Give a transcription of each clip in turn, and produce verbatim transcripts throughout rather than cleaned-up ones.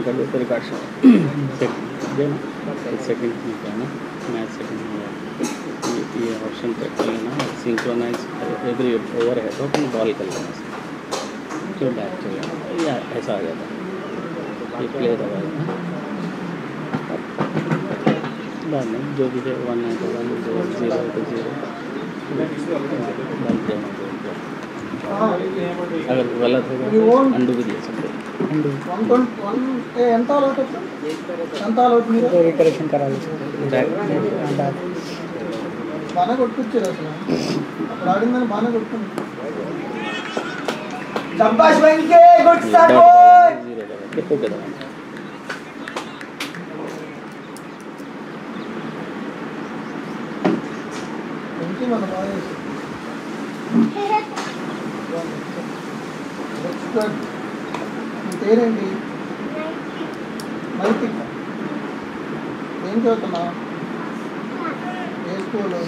कर दो तो रिकॉर्ड सेकंड सेकंड है ना मैच सेकंड ये ये ऑप्शन पे कर लेना सिंक्रोनाइज एवरी ओवर है तो अपन बॉल कर लेना तो बैक चलेगा या ऐसा आ जाता ये प्ले दबाएगा बाद में जो भी है वन है तो वन जो जीरो है तो जीरो बन जाएगा अगर गलत होगा अंडू भी दिए सकते अंडू ఎంత అవుతుంది ఎంత అవుతుంది రికరెక్షన్ कराలి బాగా కొట్టుకొచ్చారు అసలు అప్పుడు ఆడిందని బాగా కొట్టుకుంది शाबाश वेंके गुड स्टार्ट बॉय देखो क्या वेंके మన బాయ్ పేరేంటి నైతిక ఏం చదువుతున్నావు ఏ స్కూలు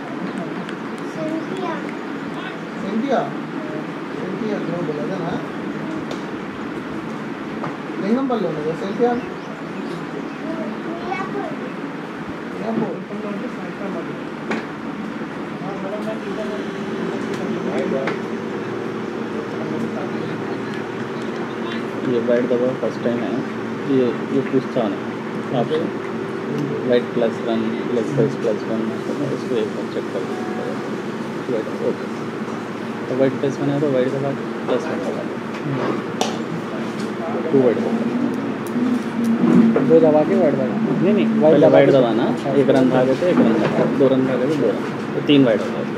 సెంటియా సెంటియా గ్లోబల్ అదేనా లింగంపల్లి ఉన్నది సెంటియా ये वाइट दबाओ फर्स्ट टाइम है ये ये पूछता है option wide plus one plus plus plus one इसको एक बार चेक कर वाइट ओके तो वाइट प्लस वन है तो वाइट दबा प्लस वन दबा टू वाइट दो दबा के वाइट दबा नहीं नहीं पहले वाइट दबाना एक रन भागे तो एक रन दबा दो रन भागे तो दो रन तो तीन वाइट होगा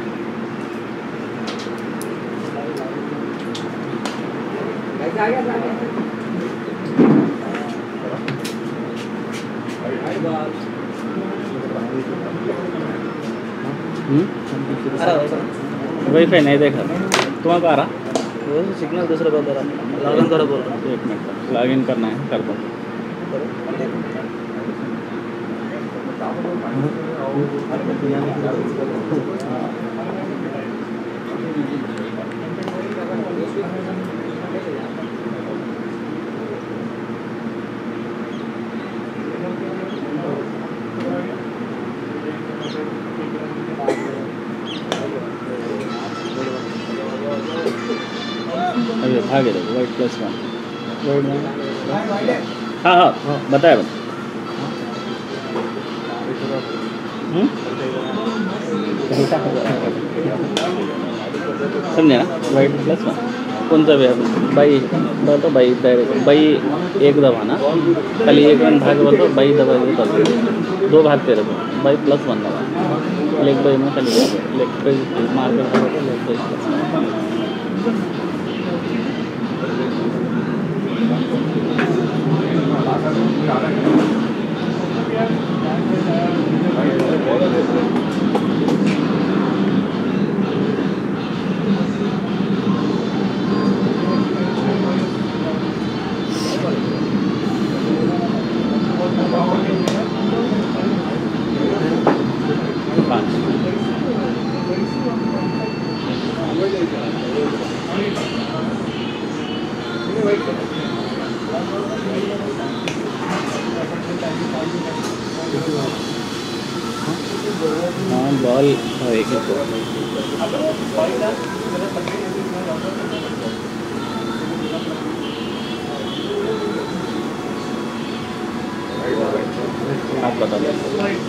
वाईफाई नहीं देखा तुम्हारा कहाँ रहा वो सिग्नल दूसरा बोल रहा लॉगिन करो बोल रहा एक मिनट लॉगिन करना है कर दो अभी भागे देखो वाइट प्लस वन हाँ हाँ बताया बता समझे ना वाइट प्लस वन कौन सा भी बाई तो बाई डायरेक्ट बाई एक दबाना खाली एक रन भाग बोल तो बाई दबा दो दो भागते रहो बाई प्लस वन दबा लेग बाई में खाली लेग पे मार कर लेग बाई प्लस हाँ बॉल एक ही आप बता दो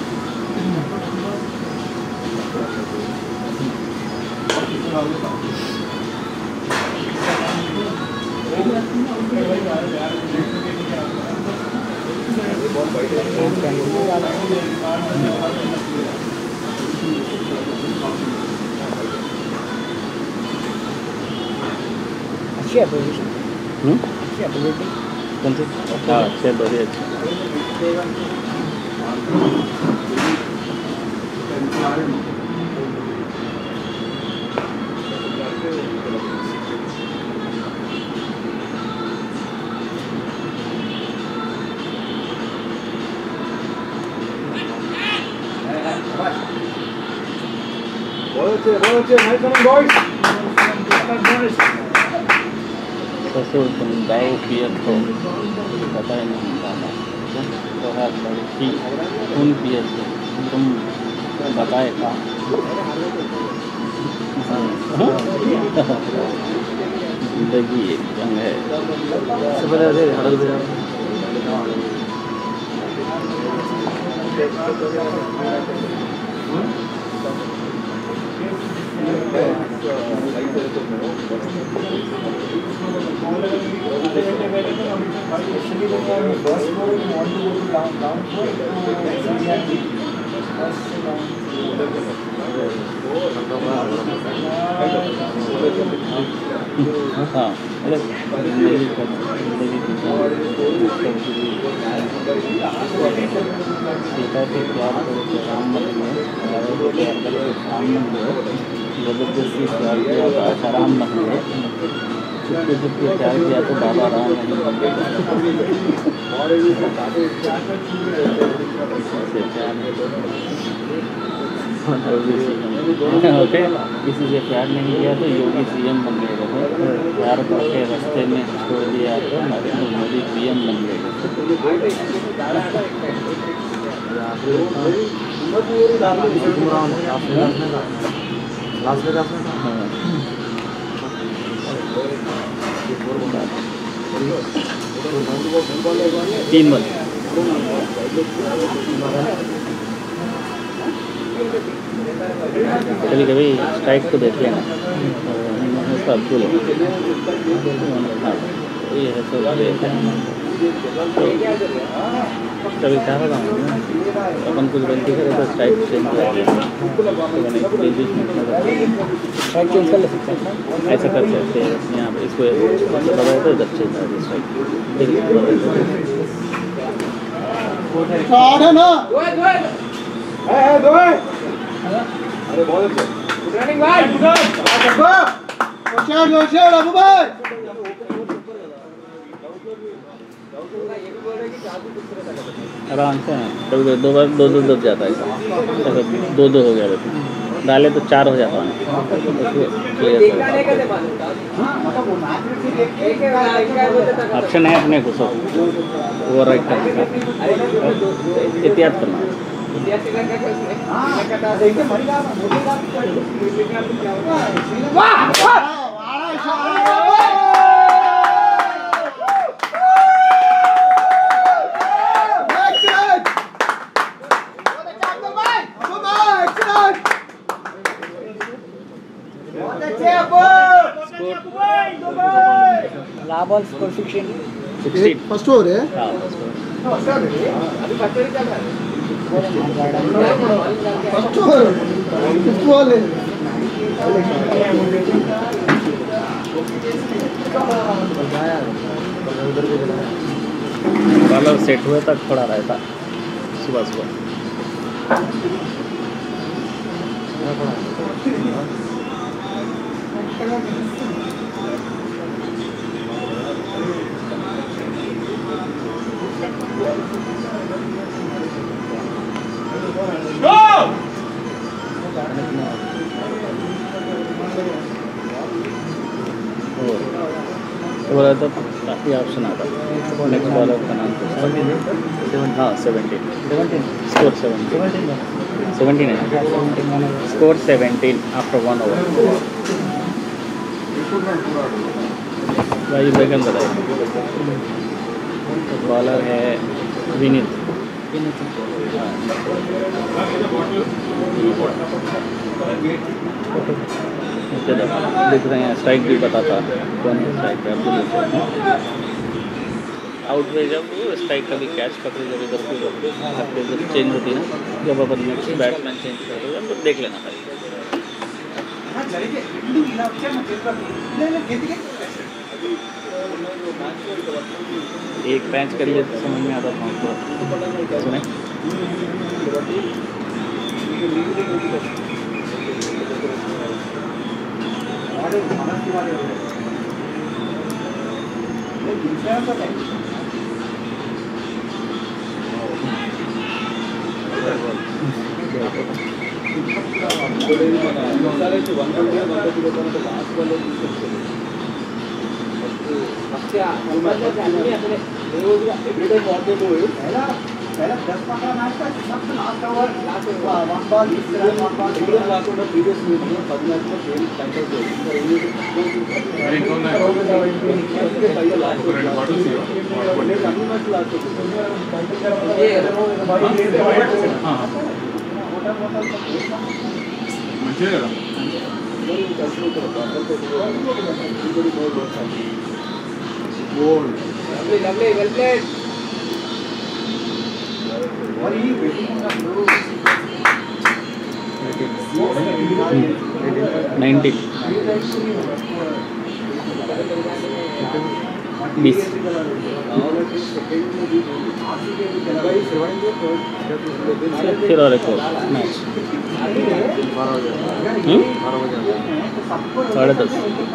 अच्छी है पोजीशन अच्छी है पोजीशन कौन सी हाँ अच्छे बढ़िया अच्छे Volunteer, volunteer, nice running boys. ससुर तुम दाव पियर तो तय नहीं पाता तो है लड़की खून पिए थे तुम बताए का जिंदगी एक जंग है हाँ जिंदगी का जिंदगी की सीता से प्यार करो तो राम मत लो रावण से प्यार करो तो राम मत लो जबरदस्ती प्यार किया तो आसाराम मत लो चुपके चुपके प्यार किया तो बाबा राम नहीं ओके किसी से प्यार नहीं किया तो योगी सीएम बन गए रहो प्यार करके रास्ते में छोड़ दिया तो मोदी पीएम बन गए तीन बजे कभी कभी स्ट्राइक को देख लेना उसका अब्दुल ये है तो कभी क्या होगा अपन कुछ गलती करे तो स्ट्राइक चेंज कर स्ट्राइक चेंज कर ले सकते हैं ऐसा कर सकते हैं यहाँ पे इसको दबाए तो इधर चेंज आएगी स्ट्राइक ना अरे बहुत अच्छे रनिंग भाई होशियार होशियार अबू भाई आराम से कभी कभी दो बार दो दो दब जाता है ऐसा दो दो हो गया वैसे डाले तो चार हो जाता है ऑप्शन है अपने को सब वो राइट करने का एहतियात करना लाबल score sixteen sixteen first over है हाँ फर्स्ट ओवर फिफ्थ बॉल है बॉलर सेट हुए तक थोड़ा रहता सुबह सुबह वो रहता काफ़ी ऑप्शन आता नेक्स्ट बॉलर का नाम हाँ सेवेंटीन स्कोर सेवेंटीन सेवेंटीन है score seventeen after one over भाई बेगम बताइए बॉलर है विनीत दिख रहे हैं स्ट्राइक भी पता था कौन है स्ट्राइक पे अब्दुल आउट में जब स्ट्राइक का भी कैच पकड़े जब इधर को जब चेंज होती है ना जब अपन नेक्स्ट बैट्समैन चेंज करते हैं तो देख लेना खाली एक पैंच कर लिए तो समझ में आता था हमको सुने अच्छा Every time what they do is पहला पहला दस पंद्रह मैच का सबसे लास्ट ओवर वन बॉल इस तरह वन बॉल एकदम लास्ट में प्रीवियस मैच में पद मैच में खेल टाइटल को Very good night. इसके पहले last Great bottle see you. बोले काफी मैच लास्ट को हाँ మంచిదే కదా Gold. lovely lovely well played और ये बैटिंग का नाइन्टी बीस फिर और एक और मैच साढ़े दस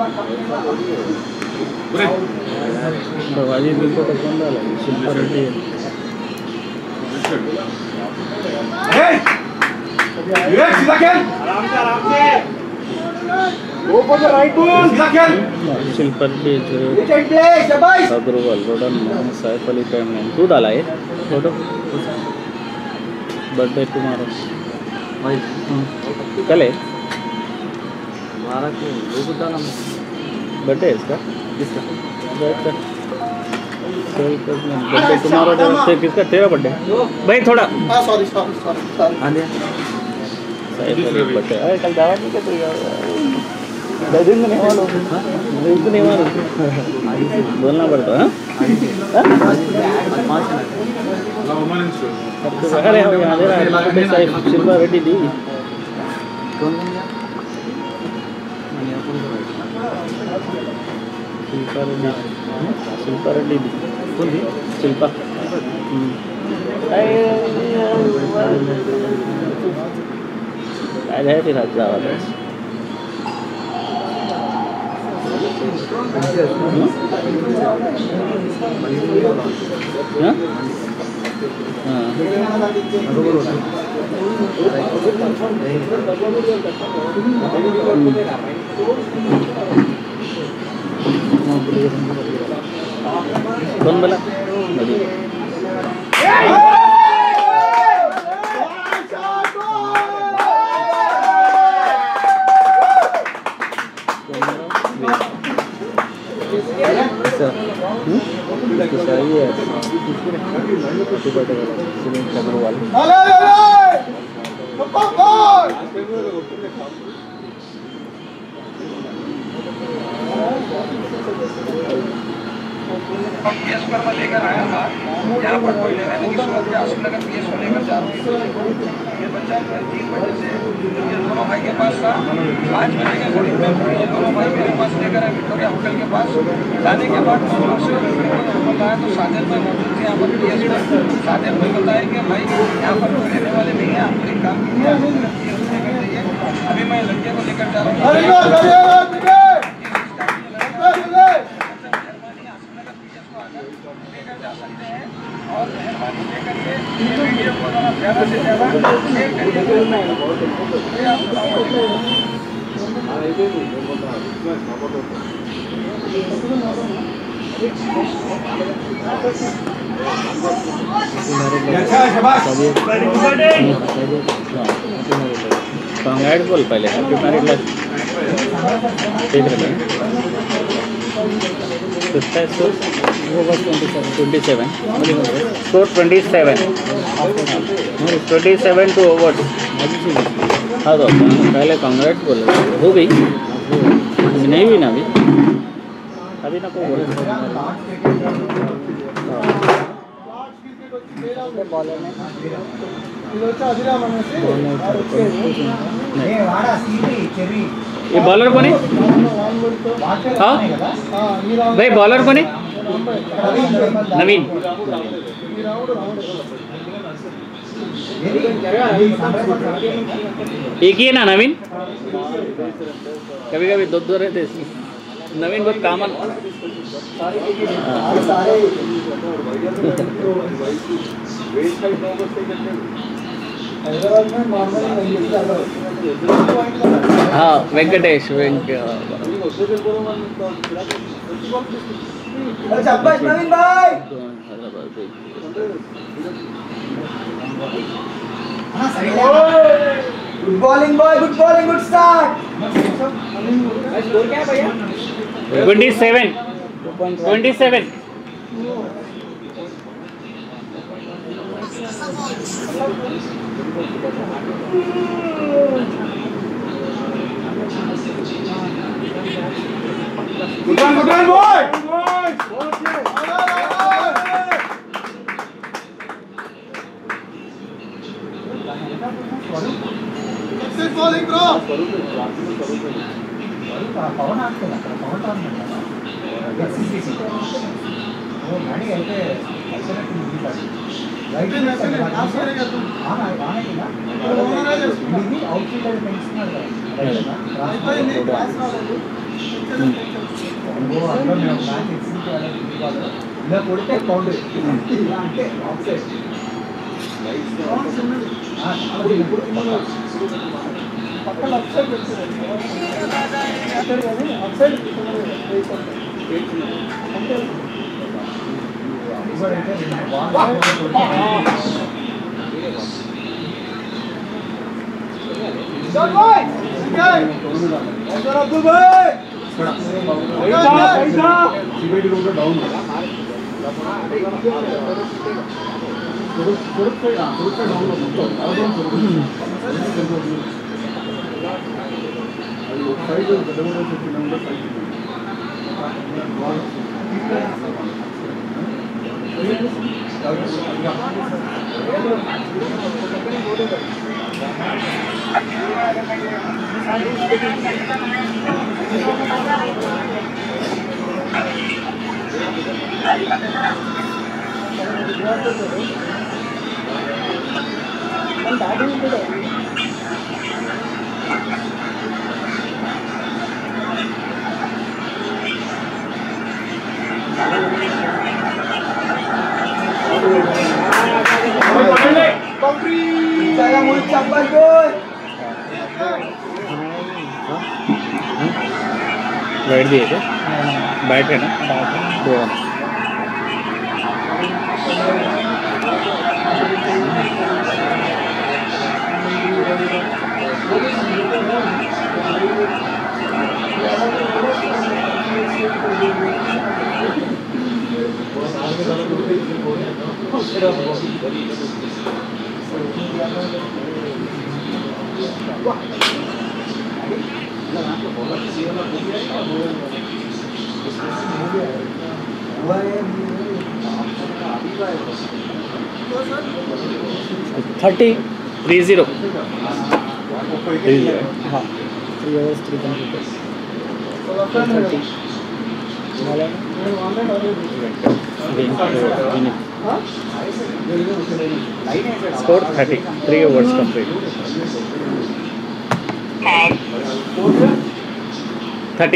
दरवाजे बिल को टकराने वाला है शिल्पा रेड्डी Hey! Yes, सीधा खेल. Go for the right ball. सीधा खेल. शिल्पा रेड्डी विकेट प्ले शाबाश अग्रवाल रोडन मोहम्मद सैफ अली टाइम में तू डाला है फोटो बर्थडे तुम्हारा कल है हमारा क्यों लोग डाला बर्थडे है इसका किसका बर्थडे तुम्हारा डे किसका तेरा बर्थडे भाई थोड़ा हां सॉरी सॉरी सॉरी सॉरी हां दे सैफ अली बर्थडे अरे कल दावा नहीं क्या तू दिन नहीं वाला दिन नहीं वाला बोलना पड़ता है అలా అవమానించు अरे हम यहाँ दे रहा है साइड शिल्पा रेड्डी दी कौन बन गया मैंने अपन को शिल्पा रेड्डी शिल्पा रेड्डी दी कौन दी शिल्पा आज है फिर आज जावा बस हाँ हाँ कौन बोला नदी अग्रवाल अरे अरे पप्पा बॉल पीएस पर मैं लेकर आया था यहाँ पर कोई लेने की सूरत में आंसू लगा पीएस को लेकर जा रहा हूँ ये बच्चा जो है तीन बजे से ये दोनों भाई के पास था पाँच बजे के करीब में ये दोनों भाई मेरे पास लेकर आए विक्टोरिया होटल के पास जाने के बाद मैं वहाँ से होटल आया तो सादिल भाई मौजूद थे यहाँ पर पीएस में सादिल भाई बताया कि भाई यहाँ पर कोई लेने वाले नहीं है आप एक काम कीजिए लेकर जाइए अभी मैं लड़के को लेकर जा रहा हूँ अरे अरे और मेहरबानी लेकर के ये वीडियो को ज़्यादा से ज़्यादा शेयर करिए अच्छा शाबाश कांग्रेट बोल पहले हैप्पी मैरिड लाइफ देख रहे हैं कितना स्कोर वो बस twenty seven score twenty seven twenty seven two over हाँ तो पहले कांग्रेट बोले हो गई अभी नहीं हुई ना अभी अभी ना को बोले बॉलर ने ये बॉलर कौन है हाँ भाई बॉलर कौन है नवीन एक ही है ना नवीन कभी कभी दो दो रहते नवीन बहुत कामन हाँ वेंकटेश वेंक नवीन भाई good bowling boy, good bowling, good start. Score क्या है भैया? Twenty seven twenty seven Good one, good one, boy! Boy! Six bowling, bro! Pawan ఆడుతున్నా అక్కడ పవన్ ఆడుతున్నా वो गाड़ी అయితే అల్టర్నేటివ్ ఉంది రైట్ ఆనే కిలా ఇది అవుట్ ఫీల్డ్ అది పెంచుతున్నారు అయిపోయింది క్లాస్ రావాలి ఓ అందరూ మేము మ్యాచ్ ఎక్సిట్ చేయాలి ఇలా కొడితే బౌండరీ ఇలా అంటే ఆఫ్ సైడ్ పక్కన ఆఫ్ సైడ్ పెట్టుకోవాలి ఆఫ్ సైడ్ అంటే Saya mau capai gol. बैठ दिए थे बैठ है ना दो थर्टी थ्री जीरो हाँ three overs three computers thirty score thirty three overs complete thirty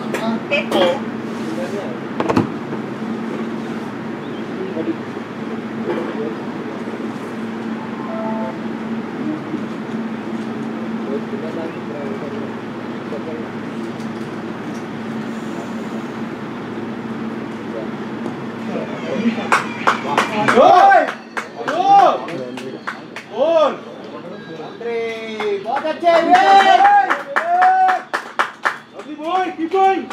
बहुत अच्छे Lovely boy, keep going!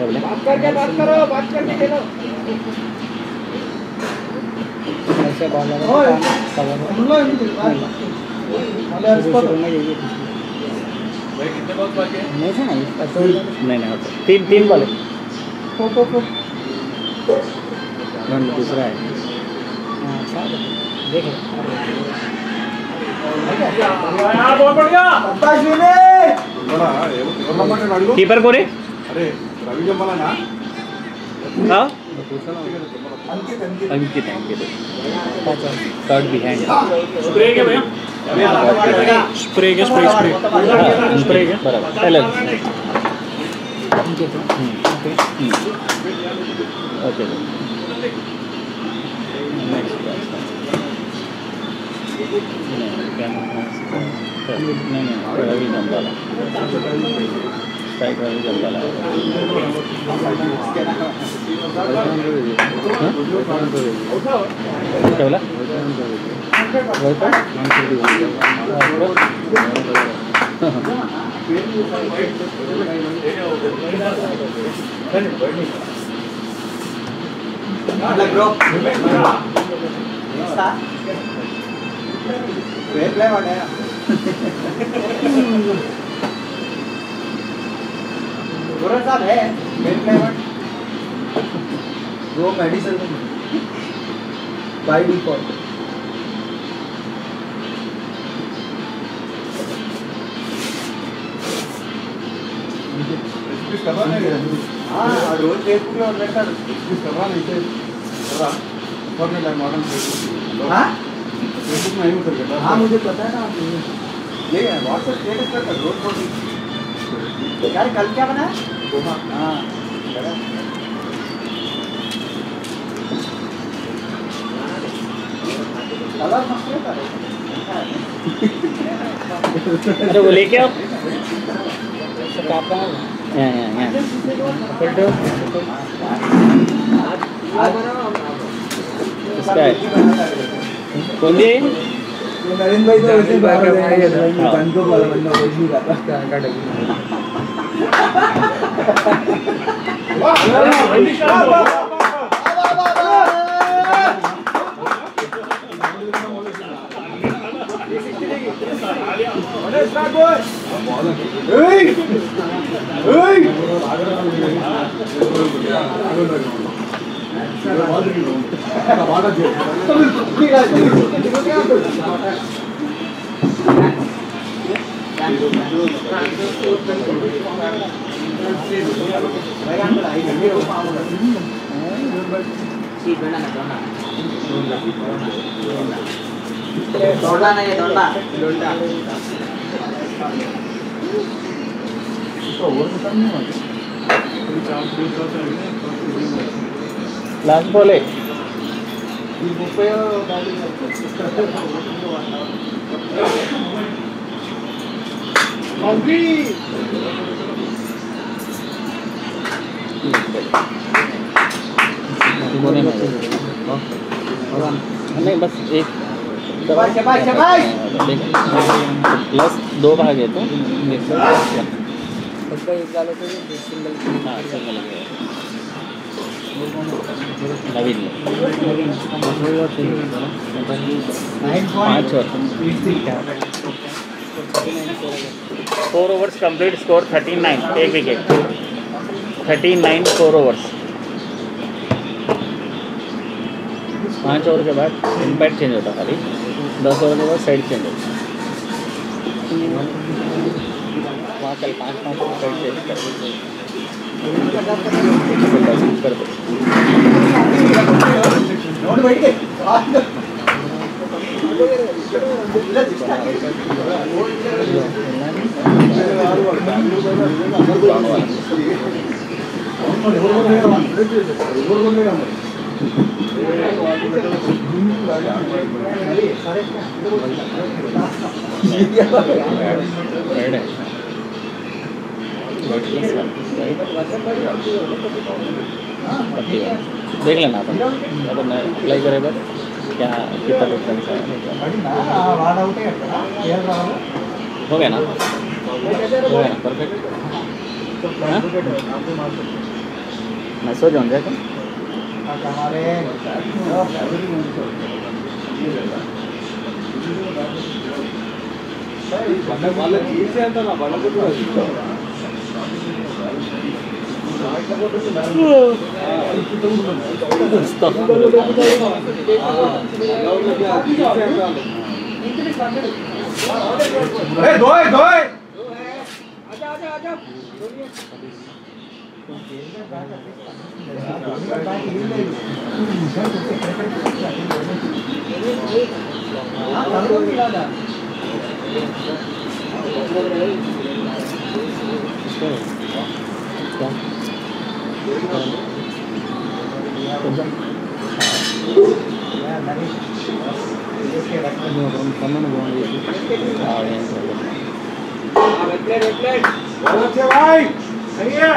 बोले बात करके बात करो, बात करके खेलो। ऐसे बॉल लगा ओए, कवर बोलो इनको बात। वाले इसको शुरू में यही भाई कितने बॉल बाकी हैं? नहीं था ना इसका तो नहीं नहीं होता तीन तीन बॉल को को को रन दूसरा है देख यार बहुत बढ़िया बस विने बड़ा एवं एवं माटे नाड़ियो कीपर को रे अरे रवि जंबाला ना हाँ Ankit Ankit Ankit Ankit third behind spray के भैया स्प्रे के स्प्रे स्प्रे स्प्रे के बराबर पहले अंकित ओके ओके नेक्स्ट नहीं नहीं रवि जंबाला स्ट्राइक रवि जंबाला क्या बोला ब्रो नेक्स्ट वेट प्ले वाले गुरु साहब है वेट प्ले वन वो मेडिसिन बाय डिफॉल्ट इसकी करवा नहीं हां रोज फेसबुक में अपडेट कर इसकी करवा नहीं थे करवा पर नहीं मॉडर्न फेसबुक हां फेसबुक में नहीं उतर गया हां मुझे पता है ना ये व्हाट्सएप स्टेटस पर कर रोज फोटो यार कल क्या बना है पोहा हां कलर मस्त है अरे वो लेके आओ यहाँ यहाँ यहाँ इसका है कौन दी है नरेंद्र भाई तो वैसे बाहर गए हैं हाँ। बंद को बोला बंदा कुछ नहीं करता दौड़ना नहीं दौड़ना लास्ट बॉल है नहीं बस एक शाबाश शाबाश शाबाश प्लस दो भाग है तो सबका एक डालो तो सिंगल हाँ सिंगल नवीन पाँच और four overs complete score thirty nine एक wicket thirty nine four overs पाँच ओवर के बाद इम्पैक्ट चेंज होता खाली दस ओवर के बाद साइड चेंज होता वहाँ कल पाँच पाँच साइड चेंज कर कर दो नोट बैठ गए रेड है देख लेना अपन अगर मैं अप्लाई करे बस क्या कितना डिफरेंस है हो गया ना हो गया ना परफेक्ट मैसेज ऑन जाएगा हमारे వాళ్ళ జీసే అంత నా వాళ్ళకు కూడా दोए दोए आजा आजा आजा भाई सही है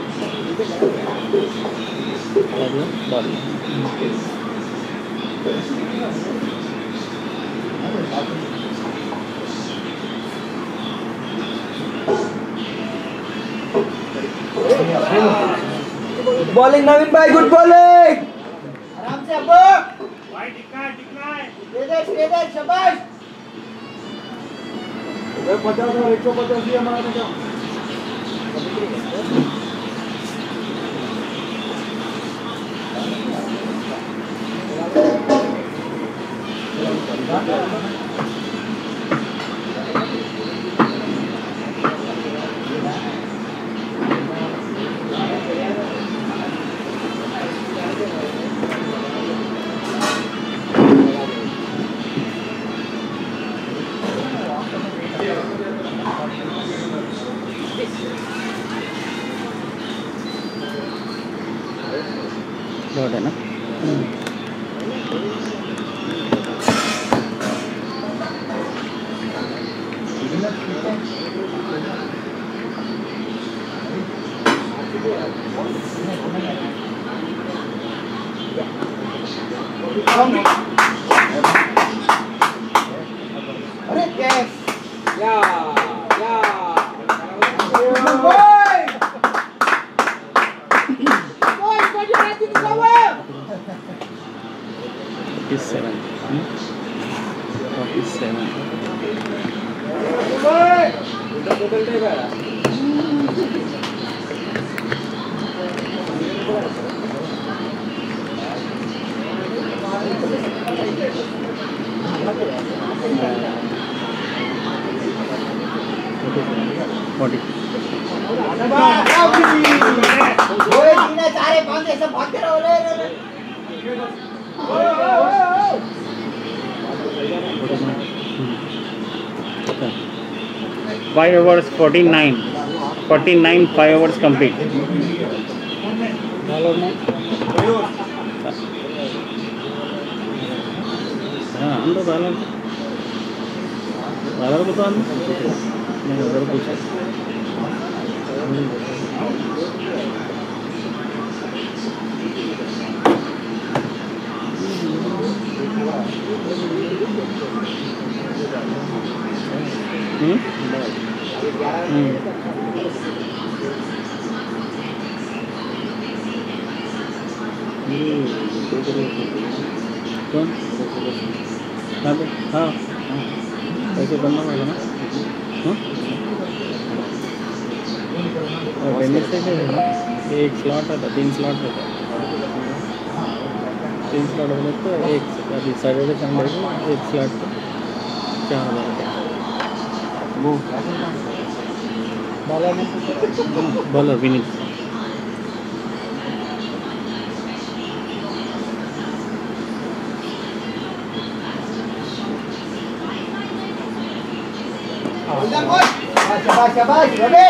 बॉलिंग नवीन भाई गुड बॉलिंग आराम से अब्बू भाई टिकना है टिकना है दे दे दे दे शाबाश पचास और एक सौ पचास ही हमारा का डॉट है ना अरे कैच या या बोय बोय बड़ी बात नहीं कहो forty-seven forty-seven बोय बदल देगा forty बोय तीन चार पांच ऐसे भागते रहो रे रे five hours forty-nine forty-nine five hours complete हाँ अंदर बालर बालर को तो अंदर नहीं उधर पूछा हम्म हम्म कौन हाँ तो हाँ हाँ ऐसे बनना पड़ेगा ना हाँ और टेनिस से क्या है ना एक स्लॉट आता तीन स्लॉट रहता तीन स्लॉट बोले तो एक अभी सैटरडे संडे को एक स्लॉट चार हज़ार वो बॉलर विनिंग शाबाश शाबाश Ravi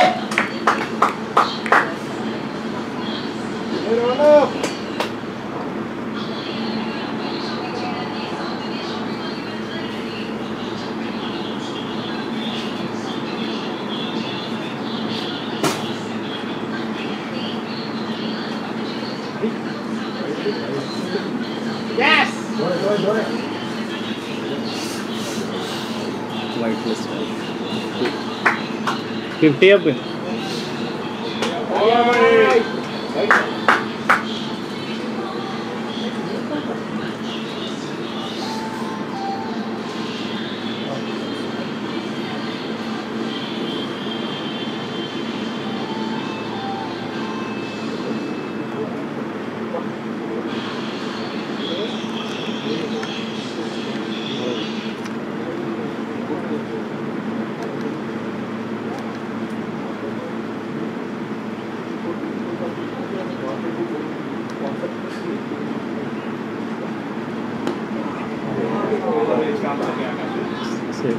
Yes. White list fifty अब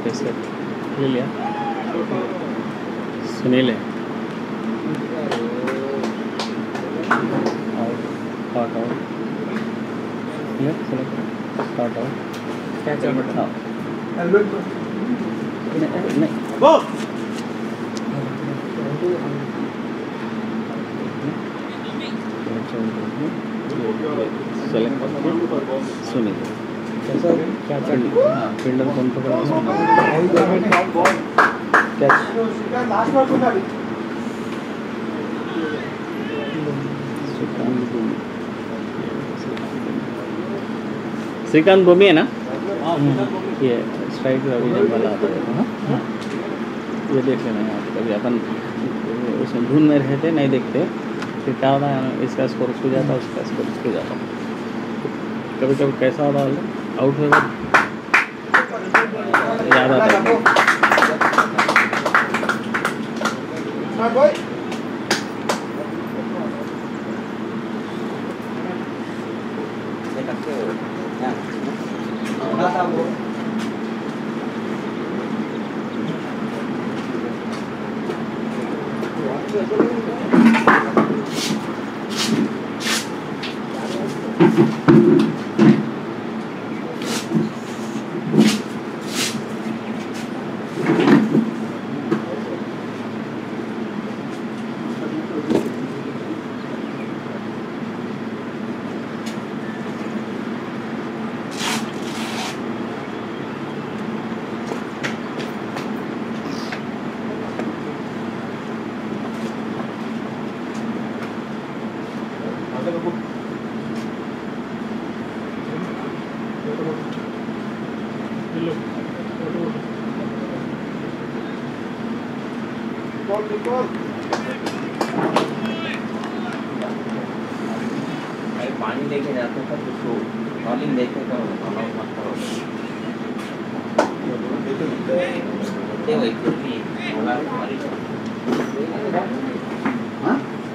टेस्ट कर ले लिया सुनील है out out out select select out out क्या चल रहा हाँ है नहीं नहीं वो सेलेक्ट सुनील कैसा क्या चल हाँ फील्डर कौन पकड़ा कैच लास्ट बार कौन अभी श्रीकांत भूमि श्रीकांत भूमि है ना ये स्ट्राइक रीजन वाला आता है हाँ ये देख लेना है आप कभी अपन उसमें धुन में रहते नहीं देखते फिर क्या होता है इसका स्कोर उसको जाता है उसका स्कोर उसको जाता है कभी कभी कैसा होता है आउट होगा याद आता है पानी लेके जाते थे तो बॉलिंग देखे तो ऑलआउट मत करो ते वही भी बोला हमारी हाँ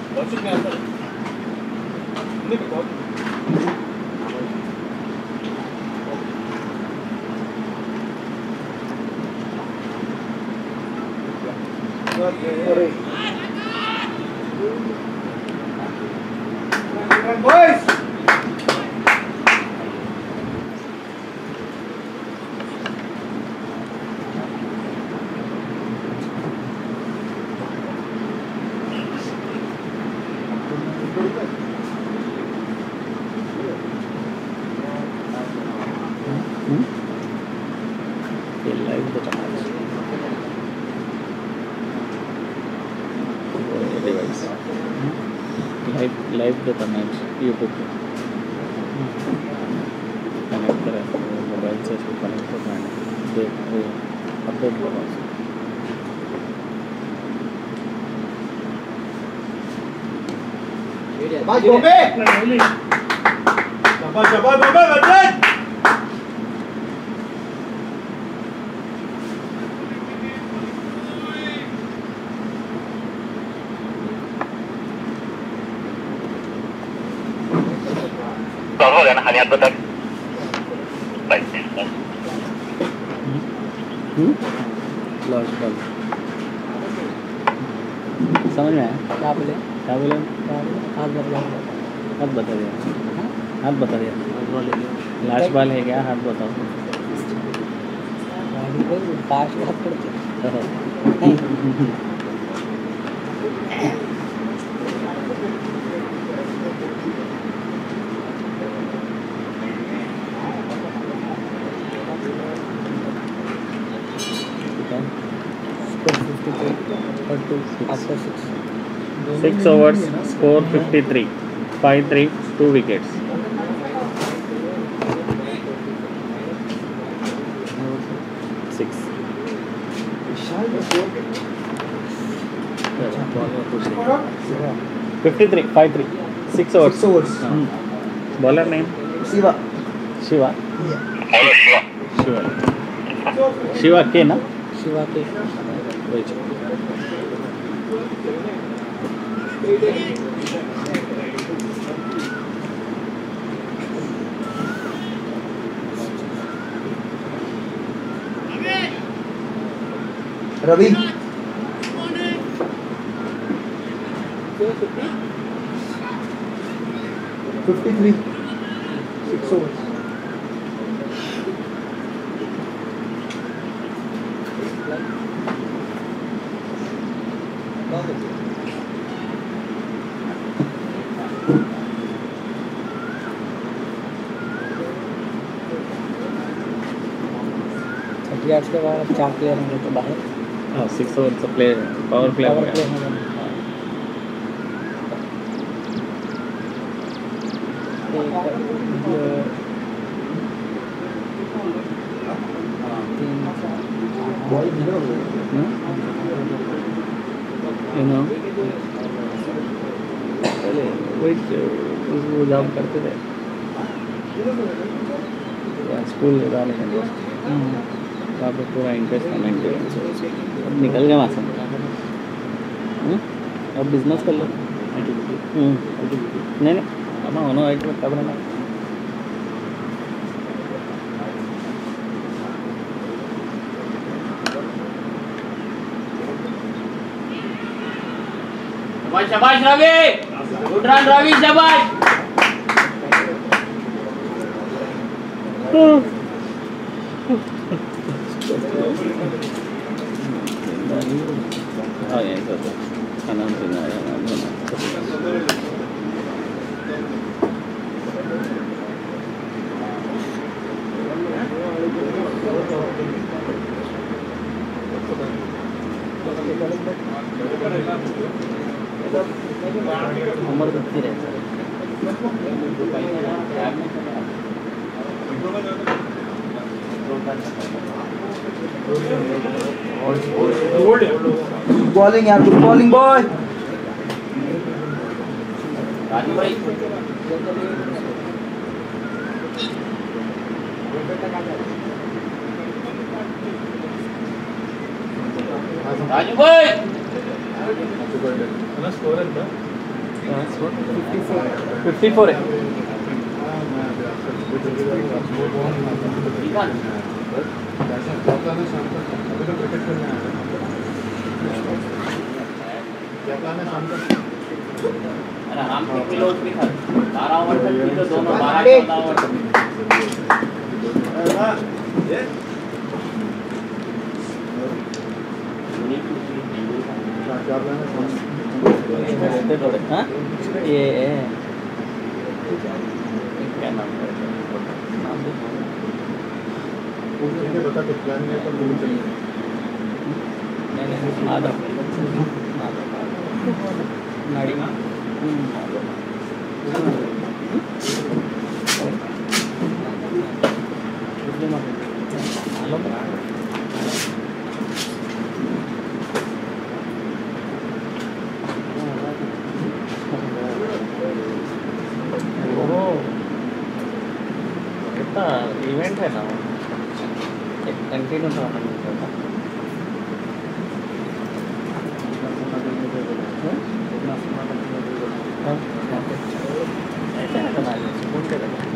अरे boys ये लाइव बताना डिवाइस लाइव लाइव देता मैच यूट्यूब पे कनेक्ट करा मोबाइल से इसको कनेक्ट करना है देख वो अपडेट करो Bye, Bombay! Shabash, shabash, Bombay, Vajjan! हो गया ना हानियात बता लॉस बॉल समझ में आया क्या बोले क्या बोले हाथ बदला हाथ बता दिया हाथ बता दिया लास्ट बॉल है क्या हाथ बताओ फास्ट हाथ पड़ते six overs score fifty three five three two wickets six fifty three five three six overs overs bowler name Shiva Shiva Shiva Shiva के ना शिवा के वही Ravi fifty three six overs thirty overs के बाद चार प्लेयर होंगे तो बाहर हाँ सिक्स ओवर का प्ले पावर प्ले हो पावर प्ले गया होगा यू नो पहले वही वो जॉब करते थे स्कूल जाने का वहाँ पे पूरा इंटरेस्ट था मेंटेनेंस अब निकल गया वहाँ से हम्म? अब बिजनेस कर लो हम्म। नहीं नहीं अब होना है तो कब रहना शाबाश शाबाश रवि गुड रन रवि शाबाश हाँ यही करता खाना पीना आया उम्र कितनी रहती बॉलिंग यार गुड बॉलिंग बॉय राजू भाई राजू भाई फिफ्टी फोर है अरे आराम से किलो भी खा बारह ओवर तक किलो दोनों बारह चौदह ओवर तक हाँ ये क्या नाम है बता कुछ प्लान नहीं है पर मुझे चाहिए नहीं नहीं माधव नाड़ी कितना इवेंट है ना एक कंटिन्यू टूर्नामेंट होता ऐसा है तुम्हारे सुकून के लगे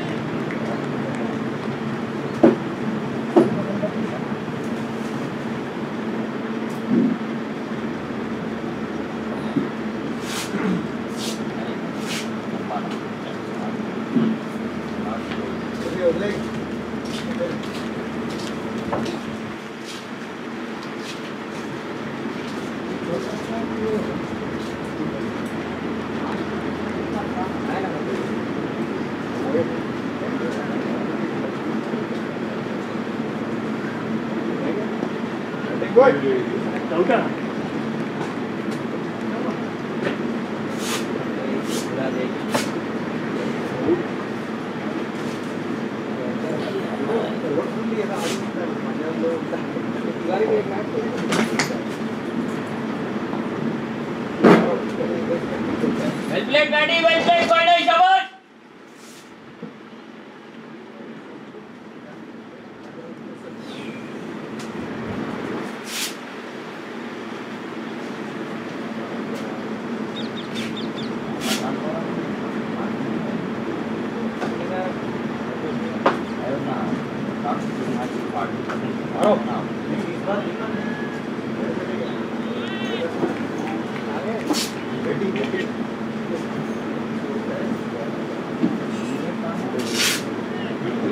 वेल प्लेड गाड़ी वेल प्लेड कोई शाबाश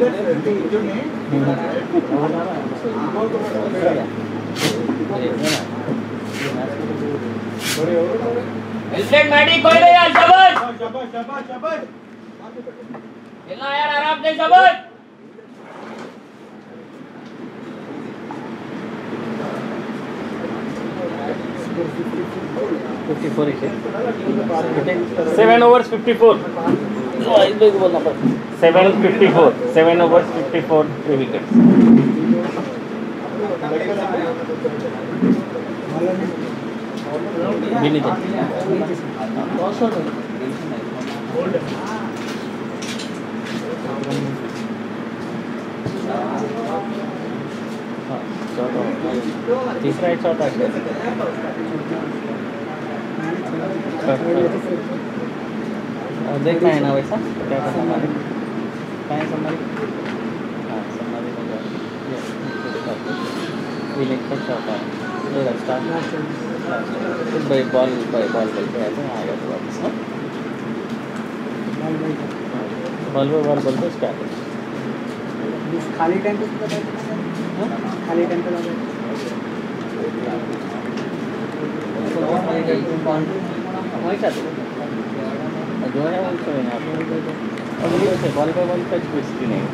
एल्फ्रेड मैडी कोई नहीं यार शाबाश शाबाश शाबाश शाबाश खेलना यार आराम से शाबाश fifty four seven overs fifty four बोलना पड़ता seven fifty four seven overs fifty four three wickets भी नहीं था तीसरा एक शॉट आ गया देखना है ना वैसा क्या करना हमारे कहाँ समारी हाँ समारी हो गया विनिंग का शॉट है ये रास्ता bye ball bye ball ball पे आते हैं आ गया तो वापस हाँ बॉल पे बॉल बोलते स्टार्ट खाली टाइम पे खाली टाइम पे वही चाहते जो है वो तो यहाँ पे और ये से बॉल पे बॉल टच बेसिकली नहीं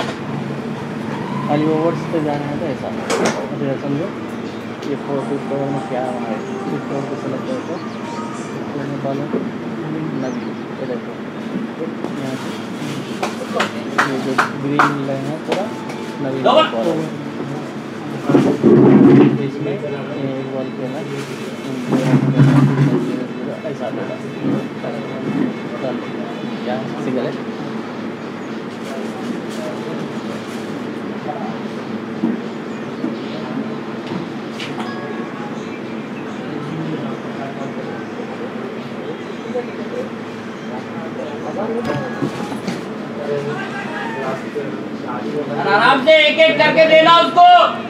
खाली ओवर्स पे जाना है तो ऐसा अच्छा समझो ये फोर फिफ्थ ओवर में क्या है फिफ्थ ओवर पे सेलेक्ट करके तो बॉल नवी ये देखो यहाँ ये जो ग्रीन लाइन है पूरा नवी बॉल इसमें एक बॉल पे ना ऐसा होगा क्या सिंगल है आराम से एक एक करके देना उसको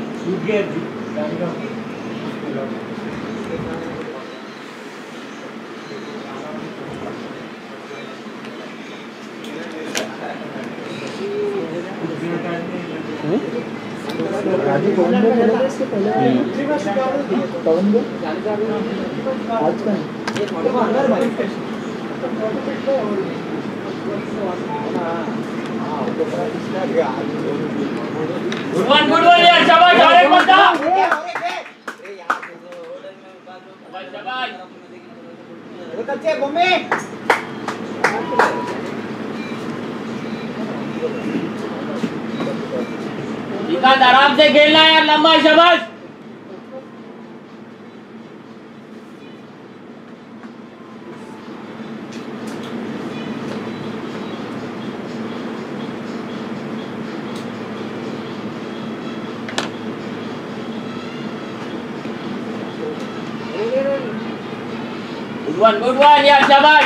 राजू कौन बोल रहा था इसके पहले कौन बोल आज का गुड वन गुड वन यार शाबाश और एक बंदा शाबाश कच्चे बम्मे निकाल आराम से खेलना यार लंबा शाबाश गुड वन गुड वन यार शाबाश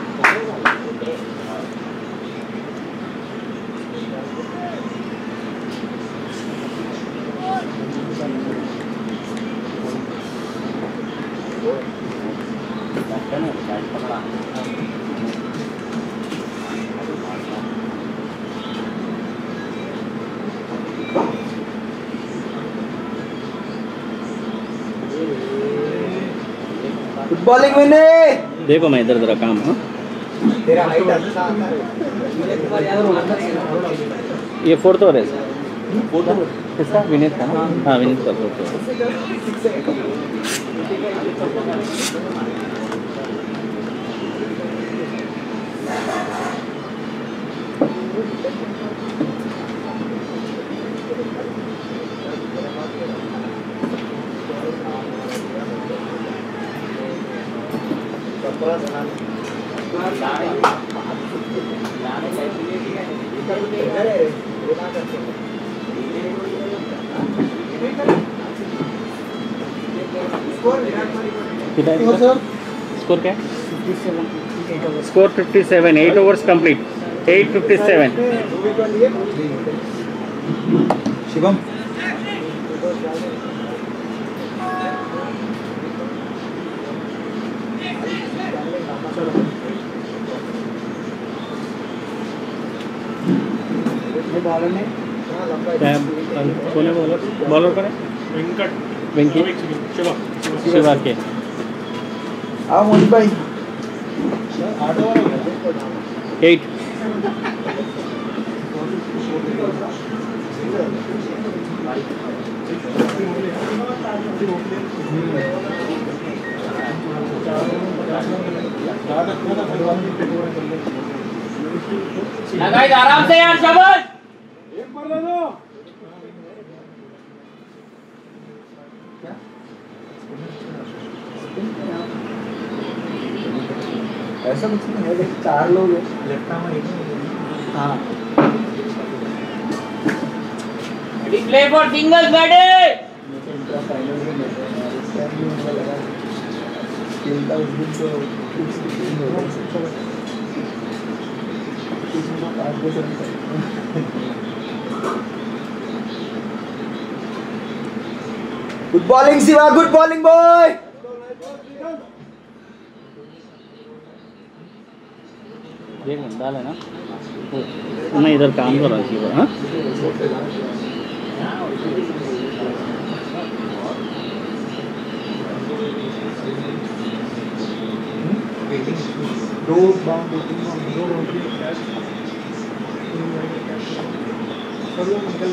बॉलिंग विने देखो मैं इधर जरा काम हाँ तेरा हाइट अच्छा आता है ये फोर्थ ओवर है सर किसका विनीत का ना हाँ विनीत का फोर्थ ओवर स्कोर क्या score fifty seven eight overs complete eight fifty seven Shivam ये बॉलर ने क्या कोने बॉलर बॉलर करें वेंकट वेंकी शिवा शिवा के आओ मोदी भाई एट लगाइए आराम से यार शाबाश एक मार दे दो ऐसा कुछ नहीं है लेकिन चार लोग हैं लेफ्ट आर्म एक हाँ प्ले फॉर सिंगल्स बैटे इंट्रा फाइनल में बैठे हैं यार इस टाइम भी मुझे लगा खेलता उस दिन तो कुछ नहीं होगा कुछ ना पास दे सकता good bowling Shiva good bowling boy देख डाल है ना मैं इधर काम कर रहा हूँ हाँ दो बाउंड दो तीन बाउंड दो बाउंड सब लोग निकल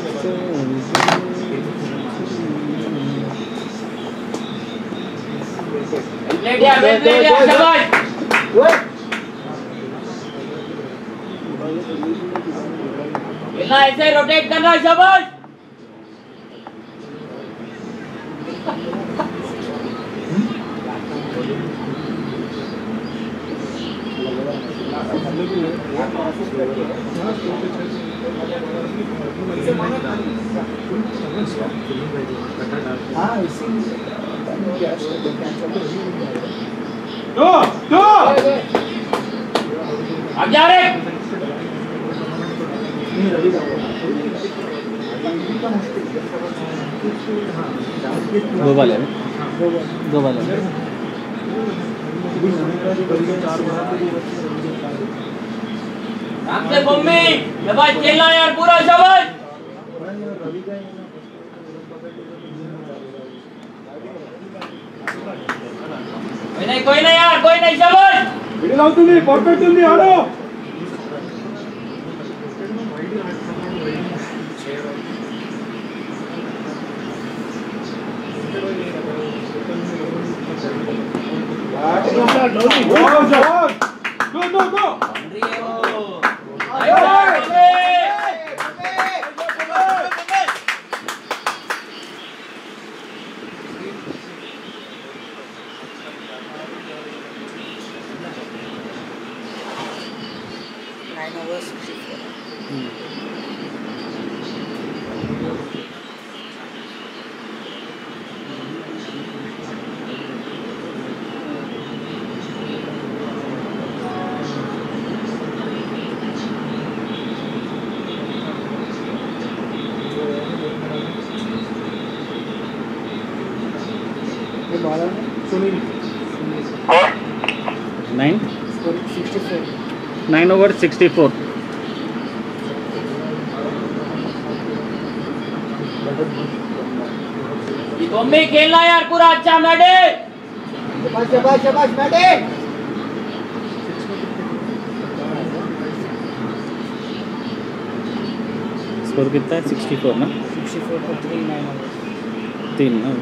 प्ले यार प्ले यार शाबाश गए खेलना ऐसे रोटेट करना शाबाश हाँ इसी क्या दो दो अब जा रे दो बाल है दो बाल है राम से मम्मी शाबाश खेलना यार पूरा शाबाश कोई नहीं कोई नहीं यार कोई नहीं शाबाश మిడిల్ అవుతుంది పర్ఫెక్ట్ ఉంది ఆడు వావ్ జవాన్ గో గో గో आयो ये बॉलर ने Sunil nine score sixty four nine over sixty four mummy खेलना यार पूरा अच्छा मैडे शाबाश शाबाश शाबाश बैटे स्कोर कितना है सिक्सटी फोर ना सिक्सटी फोर पर थ्री नाइन तीन ना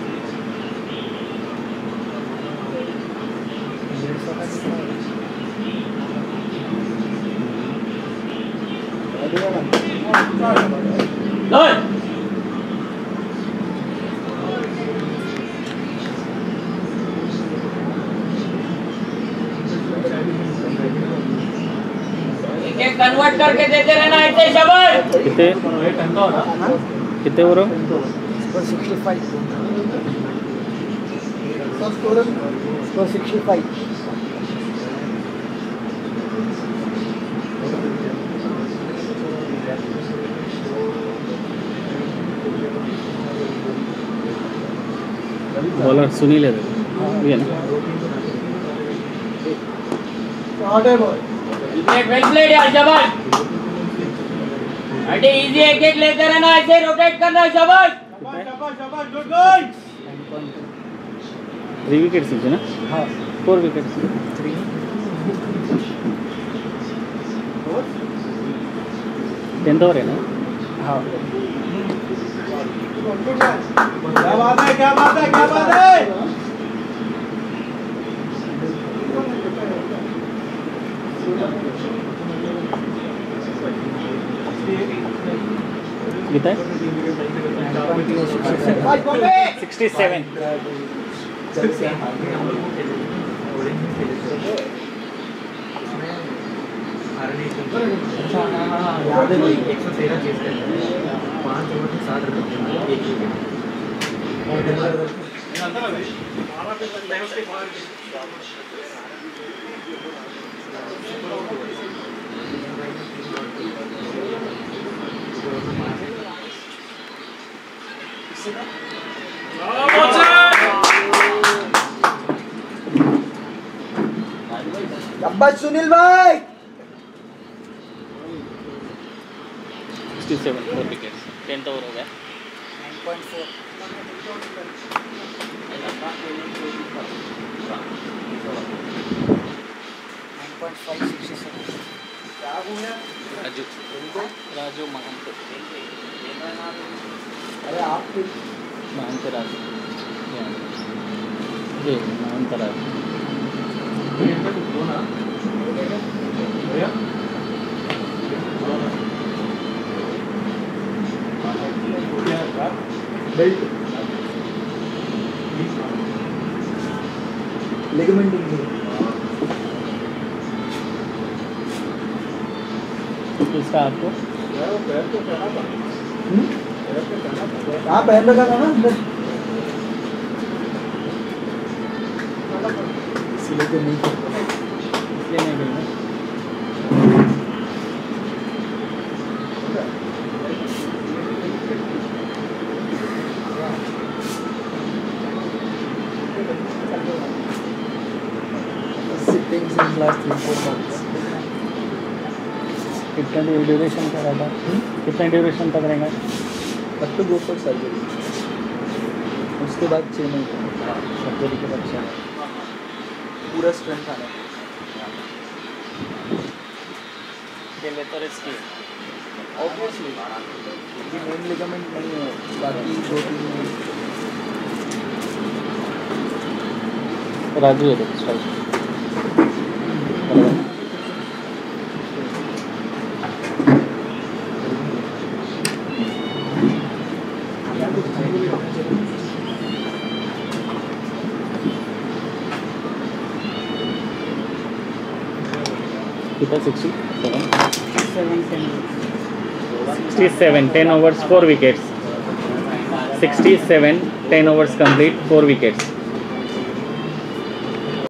Good. एक कन्वर्ट करके देते रहना ऐसे शाबाश कितने कितने over score sixty five score score sixty five bowler Sunil है ये ना ऑर्डर बॉल वेल प्लेड यार शाबाश अरे इजी एक एक लेते रहना, ऐसे रोटेट करना, शाबाश शाबाश शाबाश गुड गुड थ्री विकेट्स थे ना? हाँ four wickets three tenth over है ना? हाँ क्या बात है क्या बात है क्या बात है कितना है? सिक्सटी सेवन अच्छा हाँ हाँ हाँ याद है भाई एक सौ तेरह चीज पाँच ओवर में साठ रन एक विकेट शाबाश सुनील भाई sixty seven four wickets tenth over हो गया। राजू राजू महंत अरे आप महंत राजू जी महंत राजू लिगामेंट इंजरी इसका आपको हाँ पहन रखा था ना अंदर इसलिए तो नहीं इसलिए नहीं खेलना। Sitting since last three four months कितना ड्यूरेशन का रहता है? कितना ड्यूरेशन तक रहेगा? अब तो गो फॉर सर्जरी उसके बाद छः महीने सर्जरी के बाद छः महीने पूरा स्ट्रेंथ आना खेले तो रिस्की ऑब्वियसली क्योंकि मेन लिगामेंट नहीं है बाकी दो तीन राजू है देखो स्ट्राइक कितना sixty seven sixty seven ten overs four wickets sixty seven ten overs complete four wickets